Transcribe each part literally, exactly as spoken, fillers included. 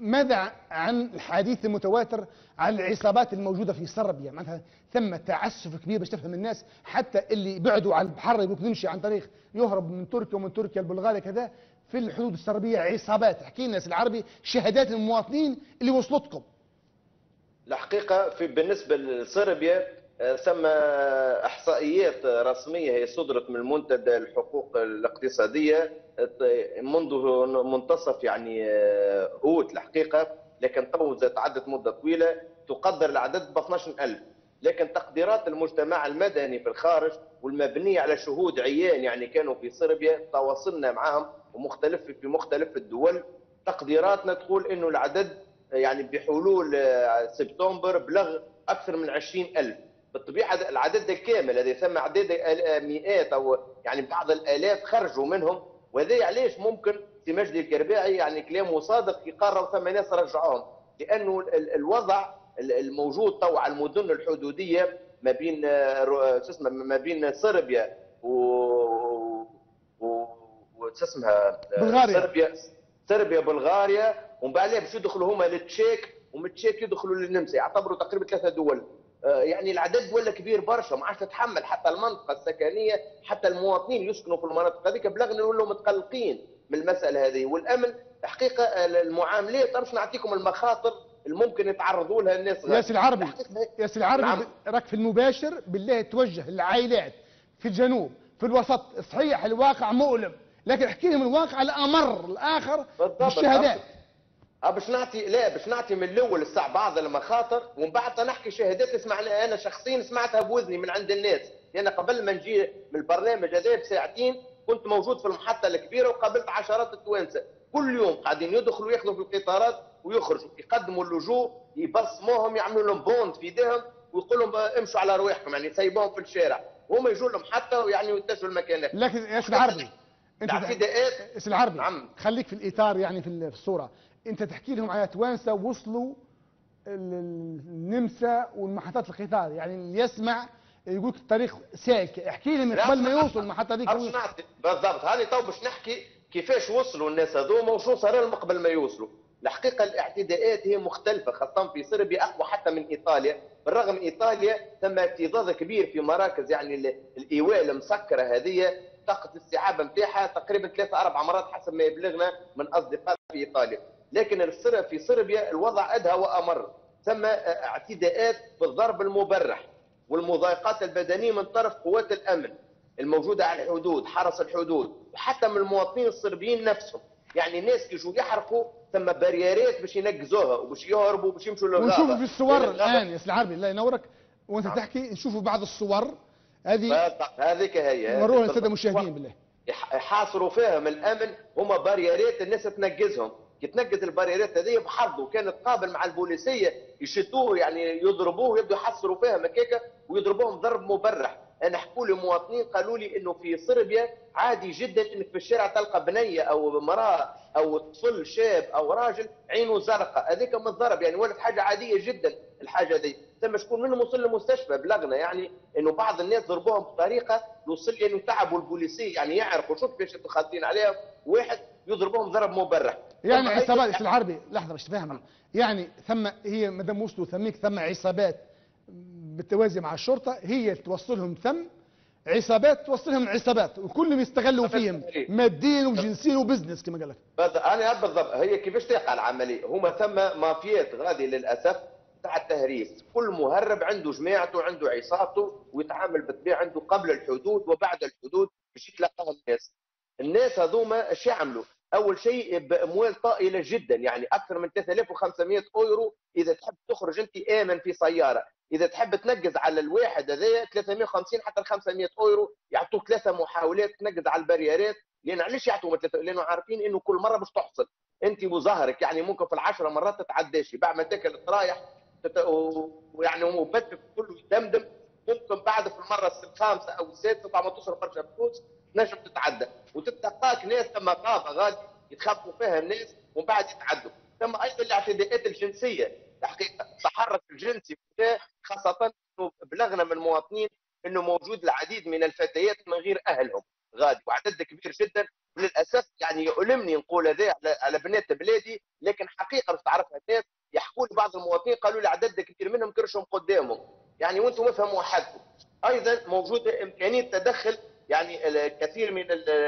ماذا عن الحديث المتواتر عن العصابات الموجوده في صربيا؟ معناتها ثم تعسف كبير باش تفهم الناس، حتى اللي بعدوا على البحر يمكن يمشي عن طريق يهرب من تركيا ومن تركيا لبلغاريا كذا في الحدود الصربيه عصابات. احكي لنا العربي شهادات المواطنين اللي وصلتكم. الحقيقه في بالنسبه لصربيا ثم احصائيات رسميه هي صدرت من منتدى الحقوق الاقتصاديه منذ منتصف يعني اوت الحقيقه، لكن تو تعدت مده طويله تقدر العدد ب اثناش ألف. لكن تقديرات المجتمع المدني في الخارج والمبنيه على شهود عيان يعني كانوا في صربيا تواصلنا معهم ومختلف في مختلف الدول، تقديراتنا تقول انه العدد يعني بحلول سبتمبر بلغ اكثر من عشرين ألف. بالطبيعه العدد الكامل هذا ثم عدد مئات او يعني بعض الالاف خرجوا منهم، وهذا علاش ممكن سي مجدي الكرباعي يعني كلامه صادق يقرروا ثم ناس رجعوهم، لانه الوضع الموجود تو على المدن الحدوديه ما بين شو اسمه ما بين صربيا و و اسمها بلغاريا صربيا صربيا بلغاريا، ومن بعدها باش يدخلوا هما للتشيك ومن التشيك يدخلوا للنمسا، يعتبروا تقريبا ثلاثه دول. يعني العدد ولا كبير برشا، ما عادش تتحمل حتى المنطقه السكنيه، حتى المواطنين يسكنوا في المناطق هذيك بلغنا نولوا متقلقين من المساله هذه. والامن حقيقه المعاملات باش نعطيكم المخاطر الممكن يتعرضوا لها الناس. يا سي العربي يا سي العربي نعم. راك في المباشر بالله توجه للعائلات في الجنوب في الوسط، صحيح الواقع مؤلم، لكن احكي لهم الواقع الامر الاخر بالشهادات. اه باش نعطي لا باش نعطي من الاول الساعه بعض المخاطر ومن بعد نحكي شهادات سمعنا انا شخصيا سمعتها بوذني من عند الناس، لان قبل ما نجي من البرنامج هذا بساعتين كنت موجود في المحطه الكبيره وقابلت عشرات التوانسه كل يوم قاعدين يدخلوا ياخذوا في القطارات ويخرجوا يقدموا اللجوء يبصموهم يعملوا لهم بوند في ايديهم ويقول لهم امشوا على رواحكم يعني يسيبوهم في الشارع وهم يجوا لهم حتى ويعني ينتشروا المكانات. لكن يا سي العربي انت اعتداءات يا سي العربي نعم. خليك في الاطار يعني في الصوره، انت تحكي لهم على توانسه وصلوا النمسا والمحطات القطار، يعني اللي يسمع يقول لك الطريق سالك، احكي لهم قبل ما يوصلوا المحطه هذيك. بالضبط هذه تو باش نحكي كيفاش وصلوا الناس هذوما وشو صار لهم قبل ما يوصلوا. الحقيقه الاعتداءات هي مختلفه خاصه في صربيا اقوى حتى من ايطاليا، بالرغم ايطاليا ثم اكتظاظ كبير في مراكز يعني الايواء المسكره هذه طاقه الاستيعاب نتاعها تقريبا ثلاثة أربع مرات حسب ما يبلغنا من اصدقاء في ايطاليا، لكن في صربيا الوضع ادهى وامر، ثم اعتداءات بالضرب المبرح والمضايقات البدنيه من طرف قوات الامن الموجوده على الحدود، حرس الحدود، وحتى من المواطنين الصربيين نفسهم، يعني الناس يجوا يحرقوا ثم بريارات باش ينقزوها وباش يهربوا باش يمشوا للغابه. ونشوفوا في الصور الان يا سي العربي الله ينورك وانت نعم. تحكي نشوفوا بعض الصور هذه هذيك هي نوروها للساده المشاهدين بالله يحاصروا فيها من الامن هما بريارات الناس تنقزهم، كي تنقز البريارات هذه بحظه كانت قابل مع البوليسيه يشدوه يعني يضربوه يبدوا يحصروا فيها مكاكه ويضربوهم ضرب مبرح. انا حكوا لي مواطنين قالوا لي انه في صربيا عادي جدا انك في الشارع تلقى بنيه او امراه او طفل شاب او راجل عينه زرقاء، هذيك من الضرب يعني ولد حاجه عاديه جدا الحاجه دي. ثم شكون منهم وصل للمستشفى بلغنا يعني انه بعض الناس ضربوهم بطريقه يوصل لي انه تعبوا البوليسيه يعني يعرفوا شوف كيفاش خالطين عليهم واحد يضربوهم ضرب مبرح. يعني عصابات العربي لحظه باش تفهم يعني ثم هي مادام وصلوا ثميك ثم عصابات بالتوازي مع الشرطه هي توصلهم ثم عصابات توصلهم عصابات وكلهم يستغلوا فيهم ماديا وجنسيا وبزنس كما قال لك. انا بالضبط هي كيفاش تقع العمليه، هما ثم مافيات غادي للاسف تاع التهريس، كل مهرب عنده جماعته عنده عصابته ويتعامل بالطبيعه عنده قبل الحدود وبعد الحدود باش يتلقاها الناس. الناس هذوما ايش يعملوا؟ اول شيء باموال طائله جدا يعني اكثر من ثلاثة آلاف وخمسمائة اورو اذا تحب تخرج انت امن في سياره، اذا تحب تنقز على الواحد هذايا ثلاثمائة وخمسين حتى خمسمائة اورو، يعطوك ثلاثه محاولات تنقز على البريارات، لان علاش يعطوا لانه عارفين انه كل مره باش تحصل انت وظهرك يعني ممكن في العشره مرات تتعداش بعد ما تاكل الطرايح ويعني وبدك كله يدمدم ممكن بعد في المره الخامسه او السادسه طبعا تصرف برشا فلوس تنجم تتعدى وتتلقاك ناس ثم غابه غادي يتخبوا فيها الناس ومن بعد يتعدوا. ثم ايضا الاعتداءات الجنسيه الحقيقه التحرك الجنسي خاصه بلغنا من المواطنين انه موجود العديد من الفتيات من غير اهلهم غادي وعدد كبير جدا، وللاسف يعني يؤلمني نقول هذا على بنات بلادي، لكن حقيقه تعرف قدامهم، يعني وانتم افهموا حدكم. ايضا موجوده امكانيه تدخل يعني الكثير من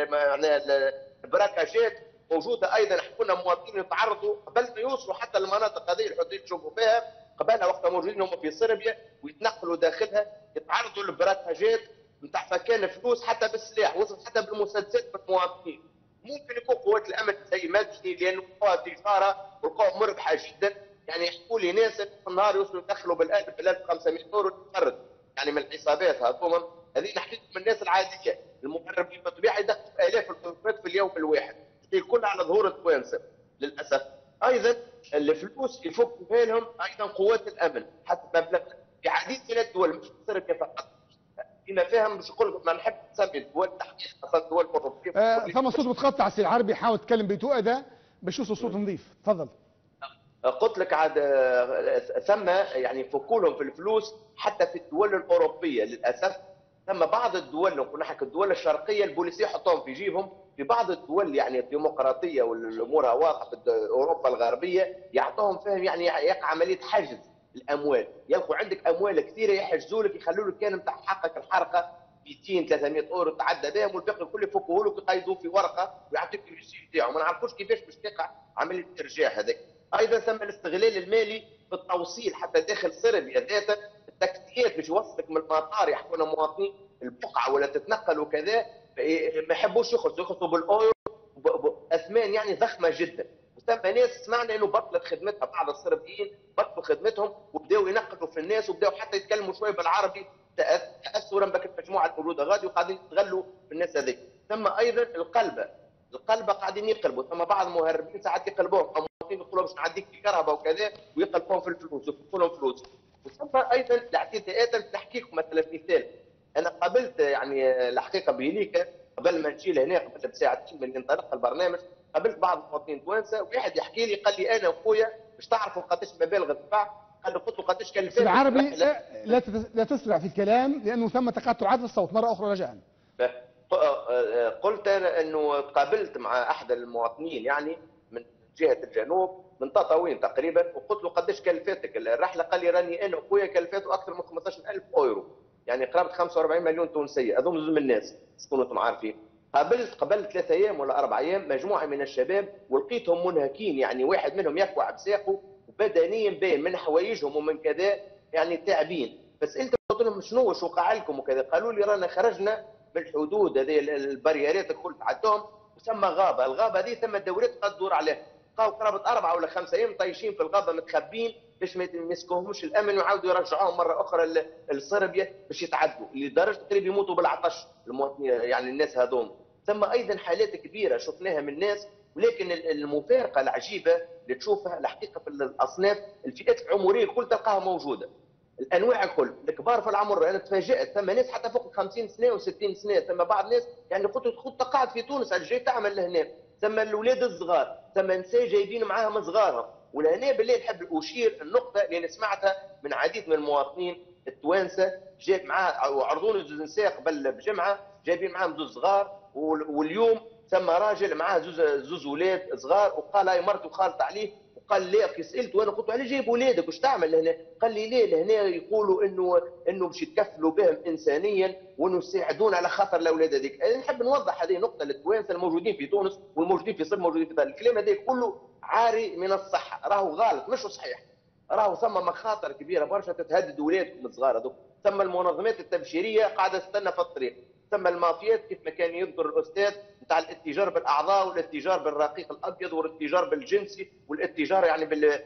البراكاجات موجوده ايضا. كنا مواطنين يتعرضوا قبل ما يوصلوا حتى المناطق هذه الحدود تشوفوا فيها، قبلها وقتها موجودين هم في صربيا ويتنقلوا داخلها، يتعرضوا للبراكاجات نتاع فكان فلوس حتى بالسلاح، وصلت حتى بالمسدسات بالمواطنين. ممكن يكون قوات الامن زي مدني لانه قوى تجاره والقوى مربحه جدا، يعني يحكوا لي ناس في النهار يوصلوا يدخلوا بالألف بالألف وخمسمائة يورو تفرد، يعني من الحسابات هذوما. هذه نحكي لكم الناس العاديه، المهربين بالطبيعه يدخلوا آلاف الألوفات في اليوم الواحد، الكل على ظهور التوانسه للاسف. ايضا الفلوس يفكوا بالهم ايضا قوات الامن حتى مبلغ في عديد من الدول مش صربيا فقط. فيما فهم مش نقول ما نحب نسمي الدول تحديدا خاصه الدول الاوروبيه. آه ثم صوت متقطع سي العربي، حاول تتكلم بتؤدى باش يوصل صوت نظيف، تفضل. قلت لك عاد ثم يعني يفكوا لهم في الفلوس حتى في الدول الاوروبيه للاسف. ثم بعض الدول نقول نحكي الدول الشرقيه البوليسيه يحطوهم في جيبهم، في بعض الدول يعني الديمقراطيه والامور واضحه في اوروبا الغربيه يعطوهم فهم يعني يقع عمليه حجز الاموال، يلقوا عندك اموال كثيره يحجزوا لك يخلوا لك كان نتاع حقك الحرقه مئتين ثلاثمائة اورو تعدى بهم، والباقي الكل يفكوه لك ويقيدوه في ورقه ويعطيك الريسيت تاعه، ما نعرفوش كيفاش باش تقع عمليه الارجاع هذاك. ايضا ثم الاستغلال المالي في التوصيل حتى داخل صربيا ذاتها، التاكسيات باش يوصلك من المطار يحكونا مواطنين البقعه ولا تتنقل وكذا ما يحبوش يخلصوا يخلصوا بالاورو باثمان يعني ضخمه جدا. وثم ناس سمعنا انه بطلت خدمتها، بعض الصربيين بطلوا خدمتهم وبداوا ينقلوا في الناس وبداوا حتى يتكلموا شويه بالعربي تاثرا بك المجموعه الموجوده غادي وقاعدين يستغلوا في الناس هذيك. ثم ايضا القلبه، القلبه قاعدين يقلبوا، ثم بعض المهربين ساعات يقلبوهم يقولوا باش نعديك في كهرباء وكذا ويقلبوهم في الفلوس ويفكوا لهم فلوس. وثم ايضا الاعتداءات نحكي لكم مثلا مثال، انا قابلت يعني الحقيقه بهليكا قبل ما نجي لهنا قبل بساعتين من انطلاق البرنامج، قابلت بعض المواطنين توانسه وواحد يحكي لي قال لي انا وخويا باش تعرفوا قداش مبالغ الدفع، قال له قلت له قداش كلفت العربي لا لا, لا تسرع في الكلام لانه ثم تقطعات الصوت مره اخرى رجاء. قلت انا انه قابلت مع احد المواطنين يعني من جهه الجنوب من تطاوين تقريبا، وقلت له قداش كلفتك الرحله؟ قال لي راني انا وخويا كلفته اكثر من خمسطاش ألف اورو، يعني قرابه خمسة وأربعين مليون تونسيه، هذوما زوج من الناس شكون انتم عارفين. قابلت قبل ثلاثة ايام ولا اربع ايام مجموعه من الشباب ولقيتهم منهكين، يعني واحد منهم يكوع بساقه وبدنيا باين من حوايجهم ومن كذا يعني تعبين. فسالتهم قلت لهم شنو واش وقع لكم وكذا؟ قالوا لي رانا خرجنا بالحدود هذه البريارات الكل تعدوهم وثم غابه، الغابه هذه ثم الدورات قد تدور عليها، بقاو قرابه اربعه ولا خمسه ايام طايشين في الغابه متخبين باش ما يمسكوهمش الامن ويعاودوا يرجعوهم مره اخرى لصربيا باش يتعدوا، لدرجه قريب يموتوا بالعطش المواطنين يعني الناس هذوم. ثم ايضا حالات كبيره شفناها من الناس، ولكن المفارقه العجيبه اللي تشوفها الحقيقه في الاصناف الفئات العمريه الكل تلقاها موجوده، الانواع الكل، الكبار في العمر. انا تفاجات ثم ناس حتى فوق خمسين سنه وستين سنه، ثم بعض الناس يعني قلت خذ قاعد في تونس جاي تعمل لهنا، ثم الاولاد الصغار، ثم نساء جايبين معاهم صغارهم. ولهنا بالله نحب اشير النقطه اللي سمعتها من عديد من المواطنين التوانسه، جايب معاه وعرضوني زوج نساء قبل بجمعه جايبين معاهم زوج صغار، واليوم ثم راجل معاه زوج زوج اولاد صغار وقال هاي مرته خالت عليه، قال لي كي سالته وانا قلت له عليه جايب ولادك واش تعمل لهنا؟ قال لي ليه لهنا يقولوا انه انه باش يتكفلوا بهم انسانيا وانه يساعدون على خاطر الاولاد هذيك. انا نحب نوضح هذه النقطه للتوانسه الموجودين في تونس والموجودين في صرب موجودين في دار. الكلام هذا كله عاري من الصحه، راهو غلط مش صحيح، راهو ثم مخاطر كبيره برشا تتهدد اولادكم الصغار هذوك، ثم المنظمات التبشيريه قاعده تستنى في الطريق، ثم المافيات كيف ما كان يذكر الاستاذ نتاع الاتجار بالاعضاء والاتجار بالرقيق الابيض والاتجار بالجنسي والاتجار يعني بال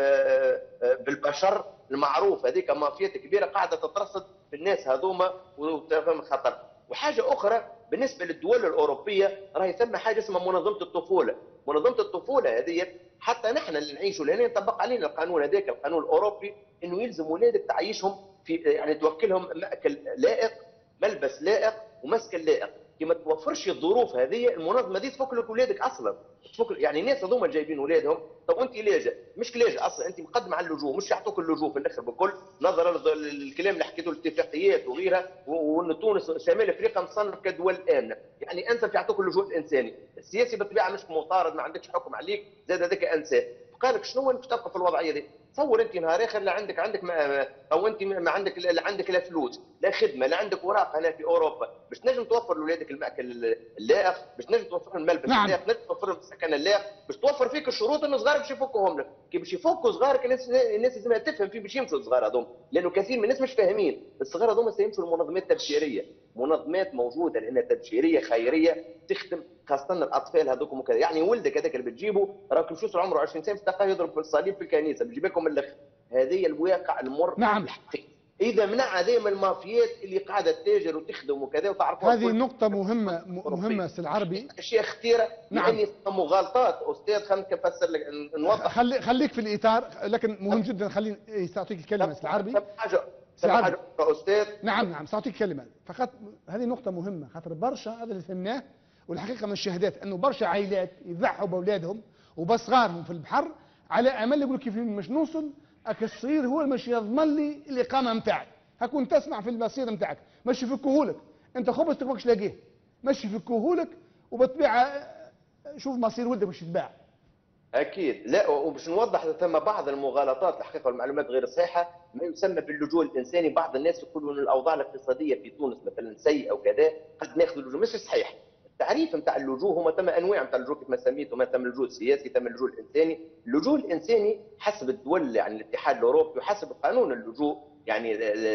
بالبشر المعروف، هذيك مافيات كبيره قاعده تترصد في الناس هذوما وتفهم خطر. وحاجه اخرى بالنسبه للدول الاوروبيه راهي ثم حاجه اسمها منظمه الطفوله، منظمه الطفوله هذه حتى نحن اللي نعيشوا لهنا يطبق علينا القانون هذاك القانون الاوروبي انه يلزم اولادك تعيشهم في يعني توكلهم ماكل لائق ملبس لائق ومسكن لائق، كي ما توفرش الظروف هذه المنظمه دي تفك لك اولادك اصلا، تفك يعني الناس هذوما جايبين اولادهم. طب انت لاجئ مش لاجئ اصلا، انت مقدم على اللجوء مش يعطوك اللجوء في الاخر بالكل، نظرا للكلام اللي حكيته الاتفاقيات وغيرها، وان تونس شمال افريقيا مصنف كدول امنه، يعني انت يعطوك اللجوء الانساني، السياسي بالطبيعه مش مطارد ما عندكش حكم عليك زاد هذاك انسان، قال لك شنو انك تبقى في الوضعيه دي؟ تصور انت نهار اخر لا عندك عندك ما او انت ما عندك لا عندك لا فلوس لا خدمه لا عندك اوراق هنا في اوروبا باش تنجم توفر لاولادك الماكل اللائق، باش تنجم توفر لهم الملبس نعم. اللائق، تنجم توفر لهم السكن اللائق، باش توفر فيك الشروط ان صغارك باش يفكوهم لك. كي باش يفكوا صغارك الناس الناس لازم تفهم في باش يمشوا الصغار هذوما، لانه كثير من الناس مش فاهمين الصغار هذوما سيمشوا لمنظمات تبشيريه، منظمات موجوده لانها تبشيريه خيريه تخدم خاصه الاطفال هذوك وكذا. يعني ولدك هذاك اللي بتجيبه راك مشوش عمره عشرين سنه تلقاه يضرب في الصليب في الكنيسه بتجيب لكم من الاخر. هذه الواقع المر نعم. الحقيقي. اذا منع هذه من المافيات اللي قاعده تتاجر وتخدم وكذا وتعرفوا هذه نقطة مهمة مهمة سي العربي. اشياء خطيره. نعم. يعني مغالطات استاذ خلينا نفسر لك نوضح. خلي خليك في الاطار لكن مهم جدا خليني ساعطيك الكلمة سي العربي. حاجه حاجه استاذ. نعم نعم ساعطيك كلمة فقط. هذه نقطة مهمة خاطر برشا هذا اللي فهمناه والحقيقة من الشهادات انه برشا عائلات يضحوا باولادهم وبصغارهم في البحر على امل يقول كيف مش نوصل اك الصغير هو اللي مش يضمن لي الاقامه نتاعي. هكون تسمع في المصير نتاعك مش يفكوهولك انت خبز تقبقش لاقيه مش يفكوهولك وبالطبيعه شوف مصير ولدك باش يتباع. اكيد. لا وباش نوضح ثم بعض المغالطات الحقيقه والمعلومات غير صحيحه ما يسمى باللجوء الانساني. بعض الناس يقولوا ان الاوضاع الاقتصاديه في تونس مثلا سيئه وكذا قد ناخذ اللجوء. مش صحيح. التعريف نتاع اللجوء هما ثم انواع نتاع اللجوء كما سميته، ما ثم اللجوء السياسي ثم اللجوء الانساني. اللجوء الانساني حسب الدول يعني الاتحاد الاوروبي وحسب قانون اللجوء يعني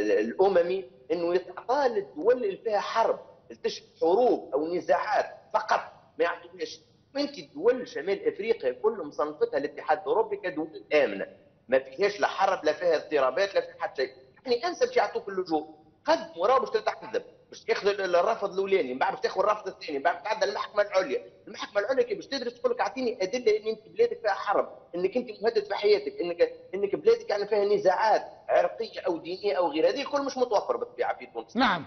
الاممي انه يتعطى للدول اللي فيها حرب تشهد حروب او نزاعات فقط ما يعطوهاش. وانت الدول شمال افريقيا كل مصنفتها الاتحاد الاوروبي كدول امنه ما فيهاش لا حرب لا فيها اضطرابات لا فيها حتى شيء. يعني انسى باش يعطوك اللجوء قد وراه باش تتعذب باش تاخذ الرفض الاولاني من بعد باش تاخذ الرفض الثاني من بعد تعدى المحكمه العليا. المحكمه العليا كي باش تدرس تقول لك اعطيني ادله ان انت بلادك فيها حرب انك انت مهدد في حياتك انك انك بلادك يعني فيها نزاعات عرقيه او دينيه او غير. هذه الكل مش متوفر بالطبيعه في تونس. نعم.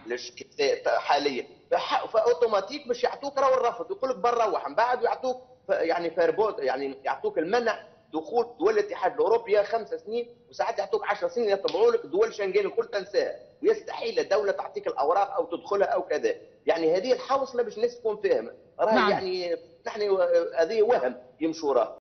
حاليا فاوتوماتيك باش يعطوك راهو الرفض يقول لك برا روح من بعد ويعطوك يعني فاربوت يعني يعطوك المنع دخول دول الاتحاد الاوروبي خمس سنين وساعات يعطوك عشر سنين يطبعوا لك دول شنغن الكل تنساها ويستحيل دوله تعطيك الاوراق او تدخلها او كذا. يعني هذه الحوصله باش الناس تكون فاهمه. راهي نعم. يعني نحن هذه وهم يمشوا راه.